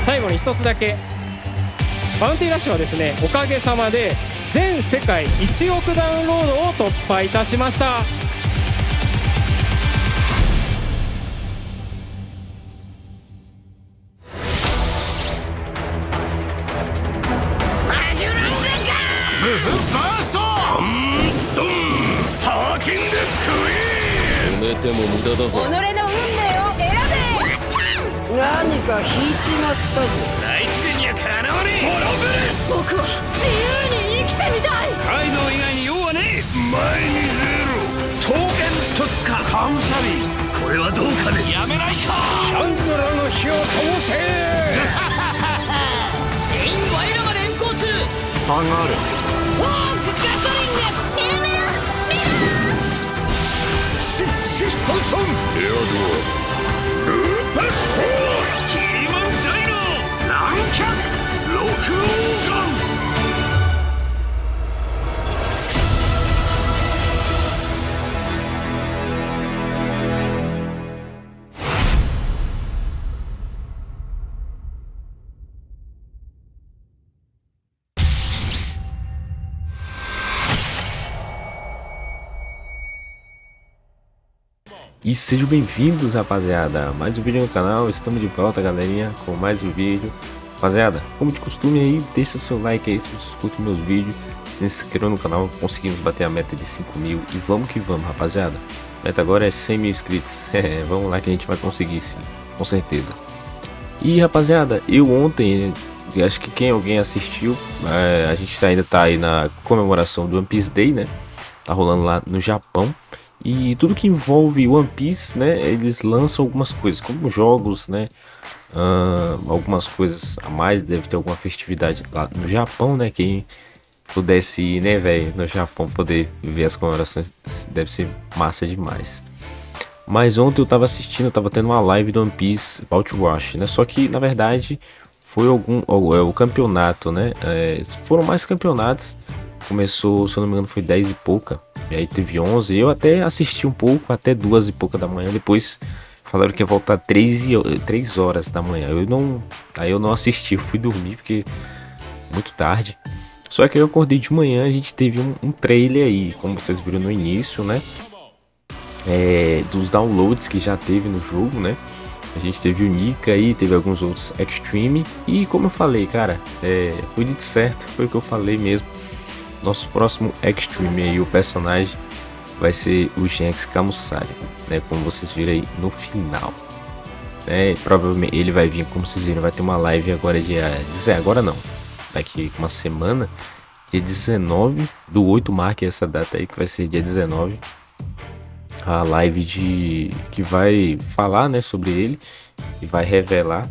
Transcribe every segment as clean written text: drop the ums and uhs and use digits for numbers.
最後に一つだけ、バウンティーラッシュはですね、おかげさまで全世界1億ダウンロードを突破いたしました。 バーストドンスパーキングクイーン。止めても無駄だぞ。己の運命を選べ。何か引いちまったぞ。ナイスにゃかなわねえ。滅ぶ。僕は自由に生きてみたい。カイドウ以外に用はねえ。前に出ろ。桃源とつかカムサビ。これはどうかね。やめないか。シャンドラの火を灯せ。全員ワイラが連行する。下がる。フォークガトリング。メロメロメロ。シソンソン。エアドア。ルーパスフォー。キリマンジャイロ。乱脚。ロクオーガン。 E sejam bem-vindos, rapaziada, mais um vídeo no canal. Estamos de volta, galerinha, com mais um vídeo. Rapaziada, como de costume aí, deixa seu like aí se vocês curtem meus vídeos, se inscreva no canal. Conseguimos bater a meta de 5.000 e vamos que vamos, rapaziada. A meta agora é 100.000 inscritos. Vamos lá que a gente vai conseguir sim, com certeza. E rapaziada, eu ontem, acho que alguém assistiu, a gente ainda tá aí na comemoração do One Piece Day, né? Tá rolando lá no Japão. E tudo que envolve One Piece, né, eles lançam algumas coisas, como jogos, né, algumas coisas a mais, deve ter alguma festividade lá no Japão, né, quem pudesse ir, né, velho, no Japão poder ver as comemorações, deve ser massa demais. Mas ontem eu tava assistindo, eu tava tendo uma live do One Piece Bounty Rush, né, só que na verdade foi o campeonato, né, foram mais campeonatos, começou, se eu não me engano, foi 10 e pouca. E aí teve 11, eu até assisti um pouco, até 2 e pouca da manhã, depois falaram que ia voltar 3 horas da manhã, aí eu não assisti, eu fui dormir porque muito tarde. Só que eu acordei de manhã, a gente teve um trailer aí, como vocês viram no início, né, dos downloads que já teve no jogo, né, a gente teve o Nika aí, teve alguns outros Extreme, e como eu falei, cara, foi de certo, foi o que eu falei mesmo. Nosso próximo Extreme aí, o personagem vai ser o Shanks Camussari, né? Como vocês viram aí no final, né? Provavelmente ele vai vir, como vocês viram, vai ter uma live agora agora não, daqui uma semana, dia 19 do 8, marque essa data aí que vai ser dia 19, a live que vai falar, né, sobre ele e vai revelar.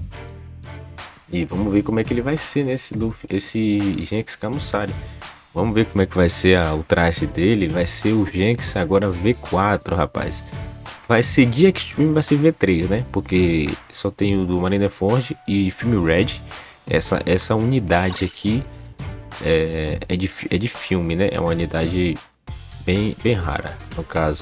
E vamos ver como é que ele vai ser nesse esse Shanks Camussari. Vamos ver como é que vai ser o traje dele. Vai ser o Shanks agora V4, rapaz. Vai ser de Extreme, vai ser V3, né? Porque só tem o do Marineford e Film Red. Essa unidade aqui é de filme, né? É uma unidade bem rara, no caso.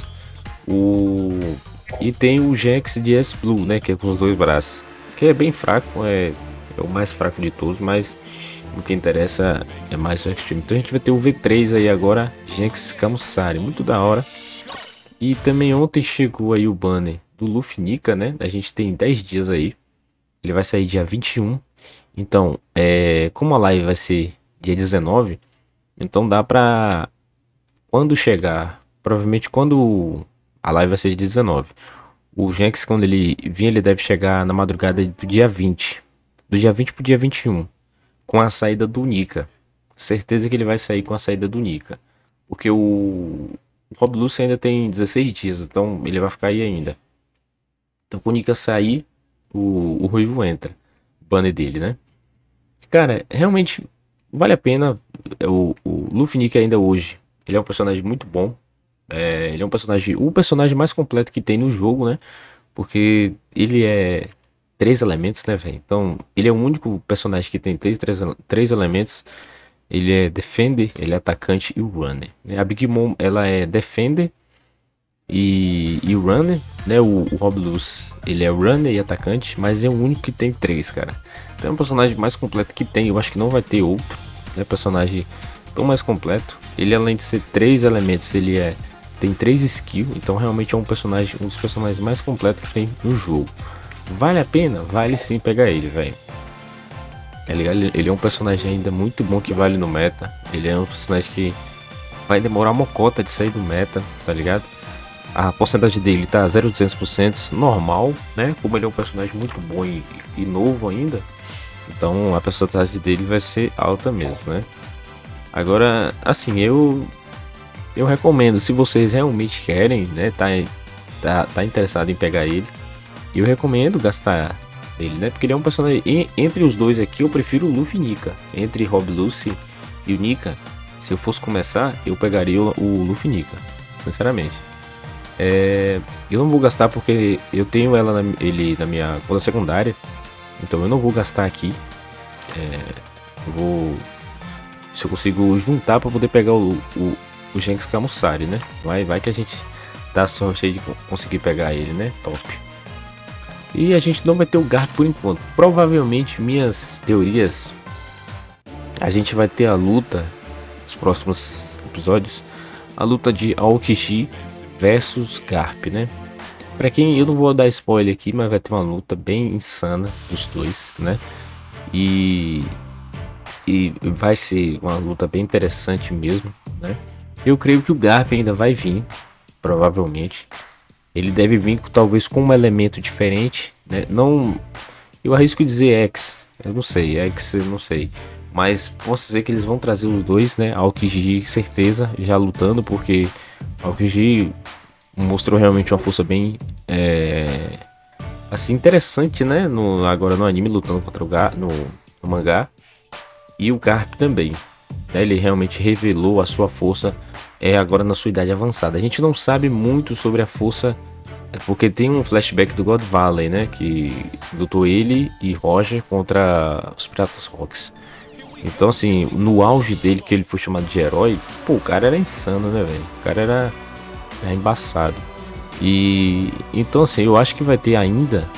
E tem o Shanks de S-Blue, né? Que é com os 2 braços. Que é bem fraco, é o mais fraco de todos, mas o que interessa é mais o Extreme. Então a gente vai ter o V3 aí agora, Shanks Camussari, muito da hora. E também ontem chegou aí o banner do Luffy Nika, né? A gente tem 10 dias aí. Ele vai sair dia 21. Então, como a live vai ser dia 19, então dá pra, quando chegar, provavelmente quando a live vai ser dia 19, o Shanks, quando ele vir, ele deve chegar na madrugada do dia 20. Do dia 20 pro dia 21. Com a saída do Nika. Certeza que ele vai sair com a saída do Nika. Porque o Rob Lucy ainda tem 16 dias. Então ele vai ficar aí ainda. Então quando o Nika sair, o Ruivo entra. O banner dele, né? Cara, realmente vale a pena. O Luffy Nika ainda hoje. Ele é um personagem muito bom. Ele é um personagem. O personagem mais completo que tem no jogo, né? Porque ele é 3 elementos, né, velho? Então, ele é o único personagem que tem três elementos. Ele é Defender, ele é atacante e Runner. A Big Mom, ela é Defender e Runner, né? O Rob Lucy, ele é Runner e atacante, mas é o único que tem 3, cara. É um personagem mais completo que tem. Eu acho que não vai ter outro, né? Personagem tão mais completo. Ele, além de ser 3 elementos, ele tem 3 skills. Então realmente é um dos personagens mais completos que tem no jogo. Vale a pena? Vale sim pegar ele, velho. Ele é um personagem ainda muito bom que vale no meta. Ele é um personagem que vai demorar uma cota de sair do meta, tá ligado? A porcentagem dele tá 0,200%, normal, né? Como ele é um personagem muito bom e novo ainda, então a porcentagem dele vai ser alta mesmo, né? Agora, assim, eu recomendo, se vocês realmente querem, né? Tá interessado em pegar ele, eu recomendo gastar ele, né? Porque ele é um personagem, entre os dois aqui, eu prefiro o Luffy e Nika. Entre Rob Lucy e o Nika, se eu fosse começar, eu pegaria o Luffy e Nika, sinceramente. Eu não vou gastar porque eu tenho ele na minha conta secundária, então eu não vou gastar aqui. Se eu consigo juntar para poder pegar o Shanks Camussari, né? Vai que a gente dá sorte aí de conseguir pegar ele, né? Top. E a gente não vai ter o Garp por enquanto. Provavelmente, minhas teorias, a gente vai ter a luta nos próximos episódios, a luta de Aokiji versus Garp, né? Pra quem, eu não vou dar spoiler aqui, mas vai ter uma luta bem insana dos dois, né? E vai ser uma luta bem interessante mesmo, né? Eu creio que o Garp ainda vai vir, provavelmente. Ele deve vir talvez com um elemento diferente, né? Não, eu arrisco dizer X, eu não sei. Mas posso dizer que eles vão trazer os dois, né? Aokiji, certeza, já lutando, porque Aokiji mostrou realmente uma força bem assim, interessante, né? Agora no anime, lutando contra o Garp no mangá. E o Garp também, né? Ele realmente revelou a sua força agora na sua idade avançada. A gente não sabe muito sobre a força, porque tem um flashback do God Valley, né? Que lutou ele e Roger contra os Piratas Rocks. Então, assim, no auge dele, que ele foi chamado de herói, pô, o cara era insano, né, velho? O cara era embaçado. E então, assim, eu acho que vai ter ainda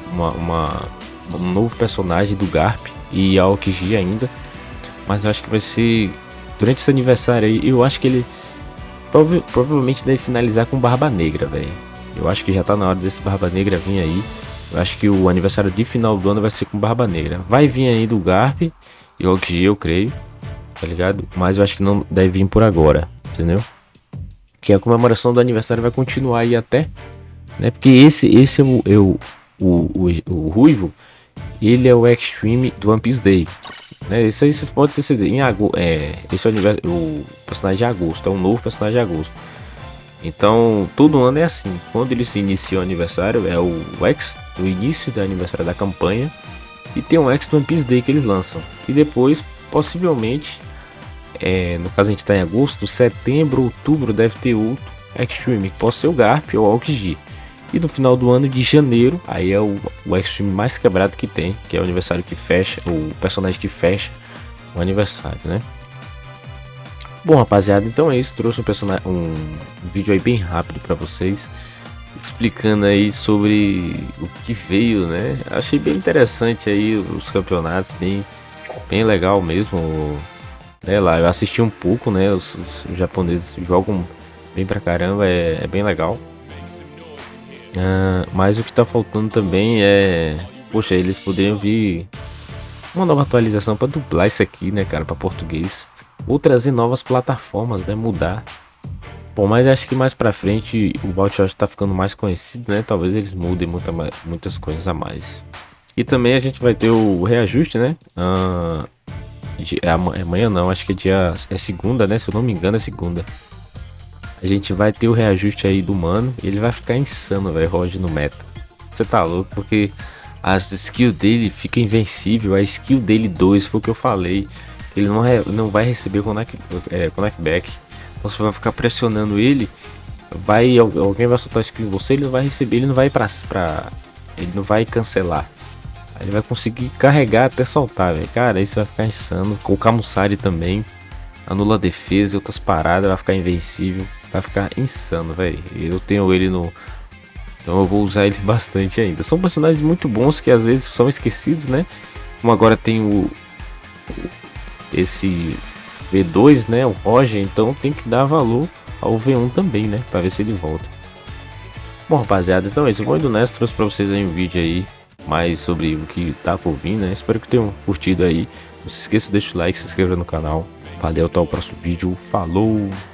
um novo personagem do Garp e Aokiji ainda. Mas eu acho que vai ser durante esse aniversário aí. Eu acho que ele provavelmente deve finalizar com Barba Negra, velho. Eu acho que já tá na hora desse Barba Negra vir aí. Eu acho que o aniversário de final do ano vai ser com Barba Negra. Vai vir aí do Garp e Aokiji, eu creio, tá ligado? Mas eu acho que não deve vir por agora, entendeu? Que a comemoração do aniversário vai continuar aí até, né? Porque esse é o Ruivo, ele é o Extreme do One Piece Day, né? Isso aí vocês podem ter certeza. Esse é o personagem de agosto, é um novo personagem de agosto. Então todo ano é assim. Quando ele se inicia o aniversário, é o X do início do aniversário da campanha, e tem um X do One Piece Day que eles lançam. E depois, possivelmente, no caso a gente está em agosto, setembro, outubro, deve ter outro Extreme, que pode ser o Garp ou o Aokiji. E no final do ano, de janeiro, aí é o Extreme mais quebrado que tem, que é o aniversário que fecha, o personagem que fecha o aniversário, né? Bom, rapaziada, então é isso. Trouxe um vídeo aí bem rápido para vocês, explicando aí sobre o que veio, né? Achei bem interessante aí os campeonatos, bem legal mesmo. Lá eu assisti um pouco, né? Os japoneses jogam bem pra caramba, é bem legal. Mas o que tá faltando também poxa, eles poderiam vir uma nova atualização para dublar isso aqui, né, cara, para português, ou trazer novas plataformas, né, mudar. Bom, mas acho que mais pra frente o Baltshot tá ficando mais conhecido, né? Talvez eles mudem muitas coisas a mais. E também a gente vai ter o reajuste, né? Amanhã não, acho que é segunda, né? Se eu não me engano é segunda. A gente vai ter o reajuste aí do mano. Ele vai ficar insano, velho, Roger no meta. Você tá louco, porque as skills dele fica invencível. A skill dele 2, foi o que eu falei. Ele não vai receber connectback. Então você vai ficar pressionando ele. Alguém vai soltar a skill em você, ele não vai receber, ele não vai ele não vai cancelar. Ele vai conseguir carregar até soltar, velho. Cara, isso vai ficar insano. Com o Camussari também. Anula a defesa e outras paradas. Vai ficar invencível. Vai ficar insano, velho. Eu tenho ele no... Então eu vou usar ele bastante ainda. São personagens muito bons que às vezes são esquecidos, né? Como agora tem esse V2, né, o Roger, então tem que dar valor ao V1 também, né, para ver se ele volta. Bom, rapaziada, então é isso. Eu vou indo nessa, trouxe para vocês aí um vídeo aí mais sobre o que tá por vir, né? Espero que tenham curtido aí. Não se esqueça de deixar o like, se inscreva no canal. Valeu, até o próximo vídeo. Falou!